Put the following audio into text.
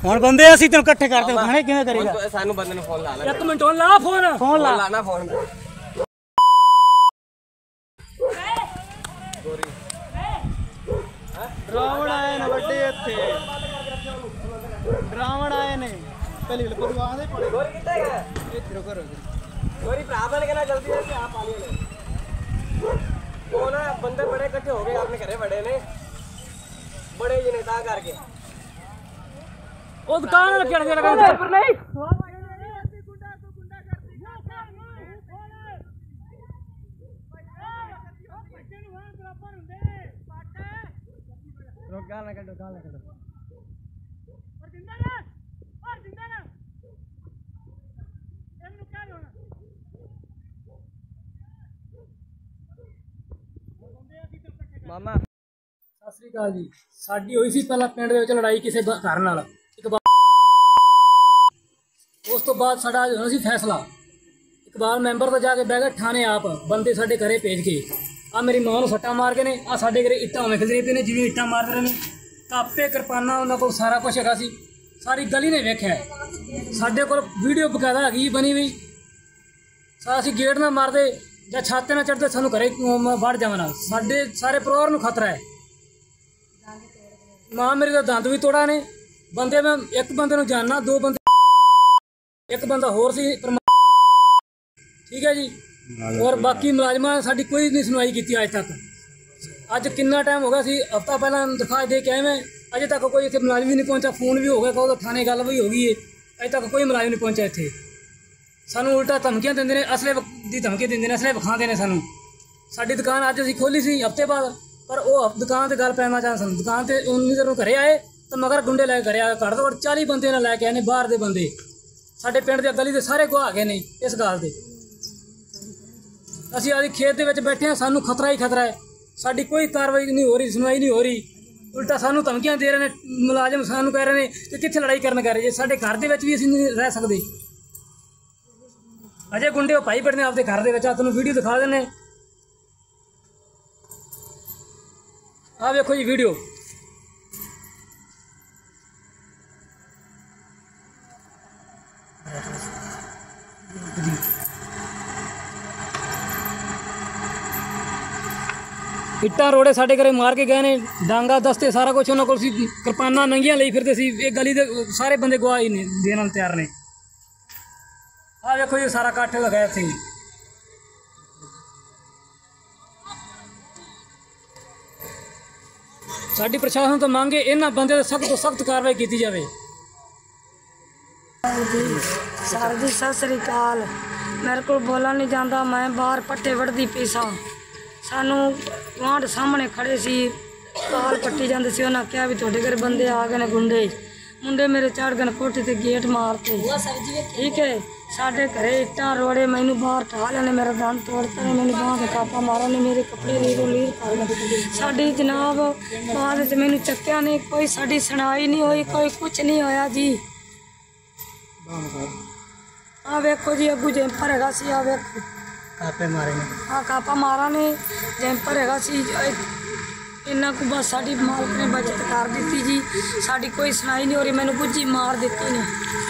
ਹੁਣ ਬੰਦੇ ਅਸੀਂ ਤੈਨੂੰ ਇਕੱਠੇ ਕਰਦੇ ਖਾਣੇ ਕਿਵੇਂ ਕਰੇਗਾ ਸਾਨੂੰ ਬੰਦੇ ਨੂੰ ਫੋਨ ਲਾ ਲੈ 1 ਮਿੰਟ ਹੁਣ ਲਾ ਫੋਨ ਲਾਣਾ ਫੋਨ ਡਰਾਵਣ ਆਏ ਨੇ ਵੱਡੇ ਇੱਥੇ ਡਰਾਵਣ ਆਏ ਨੇ ਪਹਿਲੀ ਲਪੂ ਆਂਦੇ ਪੜੇ ਗੋਰੀ ਕਿੱਥੇ ਗਿਆ ਇੱਥੇ ਰੁਕੋ ਗੋਰੀ ਭਰਾ ਬਣ ਕੇ ਨਾ ਜਲਦੀ से आप पानी ले वो ना बंदे बड़े इकट्ठे हो गए आपने घरे बड़े ने बड़े जी ने ता करके ਉਹ ਦੁਕਾਨ ਨਾਲ ਕਿਹੜਾ ਲਗਾ ਪਰ ਨਹੀਂ गाल ना कटो और जिंदा ना ਇਹਨੂੰ ਕਹਿ ਦੋ ਮਾਮਾ ਸਤਿ ਸ੍ਰੀ ਅਕਾਲ ਜੀ ਸਾਡੀ ਹੋਈ ਸੀ ਪਹਿਲਾਂ ਪਿੰਡ ਦੇ ਵਿੱਚ ਲੜਾਈ ਕਿਸੇ ਘਰ ਨਾਲ ਉਸ ਤੋਂ ਬਾਅਦ ਸਾਡਾ ਹੋਇਆ ਸੀ ਫੈਸਲਾ ਇਕਬਾਲ ਮੈਂਬਰ ਤੋਂ ਜਾ ਕੇ ਬਹਿ ਗਏ ਥਾਣੇ ਆਪ ਬੰਦੇ ਸਾਡੇ ਘਰੇ ਭੇਜ ਕੇ ਆ ਮੇਰੀ ਮਾਂ ਨੂੰ ਸੱਟਾਂ ਮਾਰ ਕੇ ਨੇ ਆ ਸਾਡੇ ਘਰੇ ਇੱਟਾਂ ਵਿਖਦੇ ਪਏ ਨੇ ਜਿਵੇਂ ਇੱਟਾਂ ਮਾਰਦੇ ਰਹੇ ਨੇ ਕਾਪੇ ਕਿਰਪਾਨਾਂ ਉਹਨਾਂ ਕੋਲ ਸਾਰਾ ਕੁਝ ਹੈਗਾ ਸੀ ਸਾਰੀ ਗਲੀ ਨੇ ਵੇਖਿਆ ਸਾਡੇ ਕੋਲ ਵੀਡੀਓ ਬਕਾਇਦਾ ਹੈਗੀ ਬਣੀ ਵੀ ਅਸੀਂ ਗੇਟ ਨਾ ਮਾਰਦੇ ਜਾਂ ਛੱਤ ਨਾ ਚੜ੍ਹਦੇ ਸਾਨੂੰ ਘਰੇ ਵੜ ਜਾਵਣਾ ਸਾਡੇ ਸਾਰੇ ਪਰਿਵਾਰ ਨੂੰ ਖਤਰਾ ਹੈ ਮਾਂ ਮੇਰੇ ਦਾ ਦੰਦ ਵੀ ਤੋੜਾ ਨੇ ਬੰਦੇ ਮੈਂ ਇੱਕ ਬੰਦੇ ਨੂੰ ਜਾਣਨਾ ਦੋ ਬੰਦੇ ਇੱਕ ਬੰਦਾ ਹੋਰ ਸੀ ਠੀਕ ਹੈ ਜੀ और बाकी मुलाजमान साड़ी कोई नहीं सुनवाई की अज तक अज कितना टाइम हो गया सी हफ्ता पहला दरखास्त दे के आए मैं अजे तक कोई इतने मुलाजम भी नहीं पहुंचा फोन भी हो गया कहो तो थाने गल भी हो गई है अजे तक कोई मुलाजम नहीं पहुंचा इतने सानू उल्टा धमकियां देंदे ने असले की धमकी देंदे ने असले विखाते ने सानू साडी दुकान अज असीं खोली सी हफ्ते बाद पर वो दुकान ते गल पैना चाह सन दुकान ते उन्नी देर घरे आए तो मगर गुंडे लैके घरे आए घट तो घट 40 बंदे ने लैके आए ने बाहर दे बंदे साडे पिंड दे गली दे सारे गुआ गए ने इस गल दे ਅਸੀਂ ਆਦੀ ਖੇਤ ਦੇ ਵਿੱਚ ਬੈਠੇ ਹਾਂ ਸਾਨੂੰ ਖਤਰਾ ਹੀ ਖਤਰਾ ਹੈ ਸਾਡੀ ਕੋਈ ਕਾਰਵਾਈ ਨਹੀਂ ਹੋ ਰਹੀ ਸੁਣਵਾਈ ਨਹੀਂ ਹੋ ਰਹੀ ਉਲਟਾ ਸਾਨੂੰ ਧਮਕੀਆਂ ਦੇ ਰਹੇ ਨੇ ਮੁਲਾਜ਼ਮ ਸਾਨੂੰ ਕਹਿ ਰਹੇ ਨੇ ਕਿ ਕਿੱਥੇ ਲੜਾਈ ਕਰਨ ਕਰ ਰਹੇ ਜੇ ਸਾਡੇ ਘਰ ਦੇ ਵਿੱਚ ਵੀ ਅਸੀਂ ਨਹੀਂ ਰਹਿ ਸਕਦੇ ਅਜੇ ਗੁੰਡੇ ਉਹ ਭਾਈ ਬੜਨੇ ਆਪਦੇ ਘਰ ਦੇ ਵਿੱਚ ਆ ਤੁਹਾਨੂੰ ਵੀਡੀਓ ਦਿਖਾ ਦਿੰਨੇ ਆ ਵੇਖੋ ਜੀ ਵੀਡੀਓ ਇੱਟਾਂ ਰੋੜੇ ਸਾਡੇ ਘਰੇ ਮਾਰ ਕੇ ਗਏ ਨੇ ਡਾਂਗਾ ਦਸਤੇ ਸਾਰਾ ਕੁਝ ਉਹਨਾਂ ਕੋਲ ਸੀ ਕਿਰਪਾਨਾਂ ਨੰਗੀਆਂ ਲਈ ਫਿਰਦੇ ਸੀ ਇਹ ਗਲੀ ਦੇ ਸਾਰੇ ਬੰਦੇ ਗਵਾਹੀ ਨੇ ਦੇਣ ਨਾਲ ਤਿਆਰ ਨੇ ਆਹ ਵੇਖੋ ਜੀ ਸਾਰਾ ਇਕੱਠ ਲਗਾਇਆ ਸੀ ਸਾਡੀ ਪ੍ਰਸ਼ਾਸਨ ਤੋਂ ਮੰਗੇ ਇਹਨਾਂ ਬੰਦੇ ਤੇ ਸਖਤ ਤੋਂ ਸਖਤ ਕਾਰਵਾਈ ਕੀਤੀ ਜਾਵੇ सर जी सत श्री अकाल मेरे को बोला नहीं जाता मैं बाहर पट्टे वढ़दी पई सां सानू गुआंढ सामने खड़े सी काल पट्टी जाते सी उन्हें कहा भी तुहाडे घर बंदे आ गए ने गुंडे मुंडे मेरे चढ़ गए कोठी ते गेट मारते ठीक है साढ़े घरे इट्टां रोड़े मैनू बाहर ठा लेने मेरा दंद तोड़ता ने मैनू बांह ते कापा मारा ने मेरे कपड़े लीरो लीर कर साडी जनाब बाद च मैनू चक्या ने कोई साडी सुनाई नहीं हुई कोई कुछ नहीं होया जी आ वेखो जी अगू जैंपर हैगा सी आ वेखो ਕਾਪੇ ਮਾਰੇ ਨੇ हाँ कापा मारा ने जैंपर हैगा सी इन्ना को बस साडी मालक ने बचत कर दी जी साडी कोई सुनाई नहीं हो रही मैनू गुज्जी मार दी ने